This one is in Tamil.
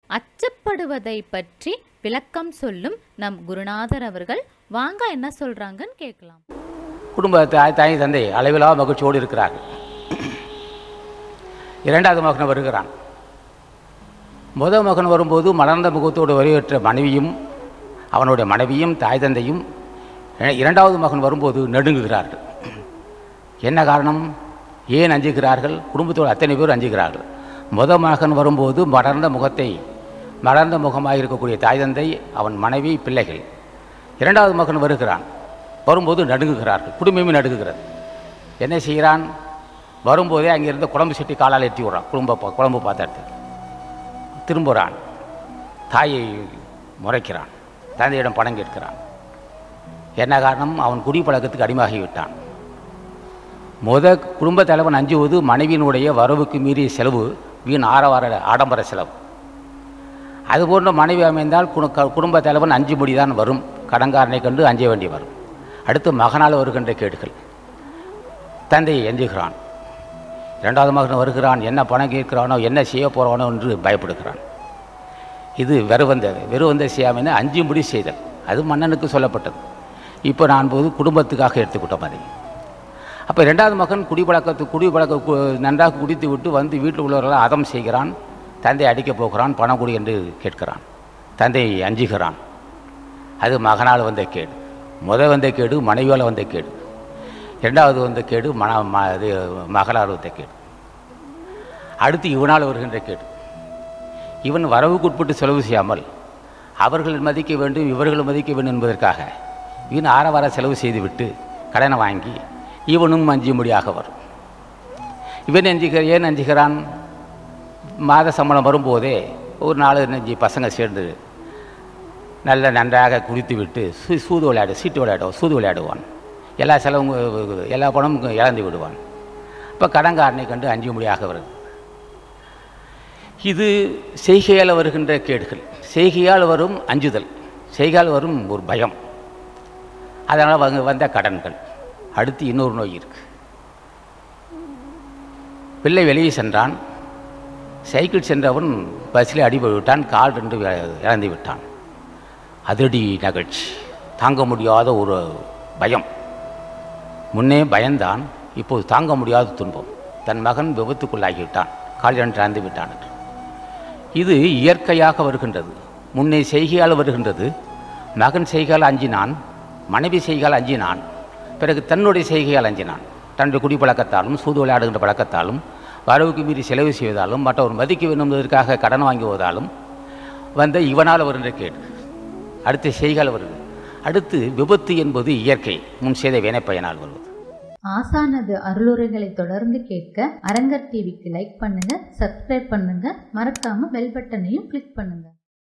அச்சப்படுவதை பற்றி விளக்கம் சொல்லும் நம் குருநாதர் அவர்கள் வாங்க என்ன சொல்றாங்கன்னு கேட்கலாம். குடும்ப தாய் தந்தை அளவிலா மகிழ்ச்சியோடு இருக்கிறார்கள். இரண்டாவது மகன் வருகிறான். முதல் மகன் வரும்போது மலர்ந்த முகத்தோடு வரவேற்ற மனைவியும் அவனுடைய மனைவியும் தாய் தந்தையும் இரண்டாவது மகன் வரும்போது நடுங்குகிறார்கள். என்ன காரணம்? ஏன் அஞ்சுகிறார்கள்? குடும்பத்தோடு அத்தனை பேர் அஞ்சுகிறார்கள். முதல் மகன் வரும்போது மலர்ந்த முகமாக இருக்கக்கூடிய தாய் தந்தை, அவன் மனைவி, பிள்ளைகள். இரண்டாவது மகன் வரும்போது நடுங்குகிறார்கள். குடும்பமே நடுங்குகிறது. என்ன செய்கிறான்? வரும்போதே அங்கிருந்து குழம்பு சட்டி காலால் எட்டி விடுறான். குழம்பு பாத்திரத்தை திரும்புகிறான். தாயை முறைக்கிறான். தந்தையிடம் பணம் கேட்கிறான். என்ன காரணம்? அவன் குடிப்பழக்கத்துக்கு அடிமையாகிவிட்டான். குடும்ப தலைவன் அஞ்சுவது மனைவியினுடைய வரவுக்கு மீறிய செலவு, வீண் ஆடம்பர செலவு. அதுபோன்ற மனைவி அமைந்தால் குடும்ப தலைவன் அஞ்சும்படிதான் வரும். கடன்காரனை கண்டு அஞ்ச வேண்டி வரும். அடுத்து மகனால் வருகின்ற கேடுகள். தந்தையை எஞ்சுகிறான். இரண்டாவது மகன் வருகிறான். என்ன பணம் கேட்கிறானோ, என்ன செய்ய போகிறானோ என்று பயப்படுகிறான். இது வெறுவந்த செய்யாமல் அஞ்சும்படி செய்தல். அது மன்னனுக்கு சொல்லப்பட்டது. இப்போ நான் போது குடும்பத்துக்காக எடுத்துக்கிட்டோம் அதை. அப்போ இரண்டாவது மகன் குடிப்பழக்க நன்றாக குடித்து விட்டு வந்து வீட்டில் உள்ளவர்களால் அதம் செய்கிறான். தந்தை அடிக்கப் போகிறான். பணம் கொடு என்று கேட்கிறான். தந்தை அஞ்சுகிறான். அது மகனால் வந்த கேடு. வந்த கேடு மனைவியால் வந்த கேடு. இரண்டாவது வந்த கேடு மகளால் வந்த கேடு. அடுத்து இவனால் வருகின்ற கேடு. இவன் வரவுக்குட்பட்டு செலவு செய்யாமல் அவர்கள் மதிக்க வேண்டும், இவர்கள் மதிக்க வேண்டும் என்பதற்காக இவன் ஆரவார செலவு செய்துவிட்டு கடனை வாங்கி இவனும் அஞ்சும்படியாக வரும். இவன் ஏன் அஞ்சுகிறான்? மாத சம்பளம் வரும்போதே ஒரு 4-5 பசங்க சேர்ந்து நன்றாக குடித்து விட்டு சீட்டு விளையாடுவான். எல்லா பணமும் இழந்து விடுவான். இப்போ கடன்காரனை கண்டு அஞ்சும்படியாக வருது. இது செய்கையால் வருகின்ற கேடுகள். செய்கையால் வரும் அஞ்சுதல், செய்கையால் வரும் ஒரு பயம், அதனால் வந்த கடன்கள். அடுத்து இன்னொரு நோய் இருக்கு. பிள்ளை வெளியே சென்றான். சைக்கிள் சென்றவன் பஸ்ஸில் அடிபட்டு விட்டான். கால் 2 இழந்து விட்டான். அதிரடி நிகழ்ச்சி, தாங்க முடியாத ஒரு பயம். முன்னே பயந்தான், இப்போது தாங்க முடியாத துன்பம். தன் மகன் விபத்துக்குள்ளாகிவிட்டான், கால் 2 இழந்து விட்டான். இது இயற்கையாக வருகின்றது. முன்னே செய்கையால் வருகின்றது. மகன் செய்கையால் அஞ்சினான், மனைவி செய்கையால் அஞ்சினான், பிறகு தன்னுடைய செய்கையால் அஞ்சினான். தன்னுடைய குடிப்பழக்கத்தாலும் சூது விளையாடுகின்ற பழக்கத்தாலும் வரவுக்கு மீறி செலவு செய்வதாலும் மற்றவர் மதிக்க வேண்டும் என்பதற்காக கடன் வாங்குவதாலும் இவனால் வருகின்ற கேடு. அடுத்து செய்கையால் வருது. அடுத்து விபத்து என்பது இயற்கை, முன் செய்த வினைப்பயனால் வருவது. ஆசானது அருளுரைகளை தொடர்ந்து கேட்க அரங்கர் டிவிக்கு லைக் பண்ணுங்க, சப்ஸ்கிரைப் பண்ணுங்க, மறக்காம பெல் பட்டனையும் கிளிக் பண்ணுங்க.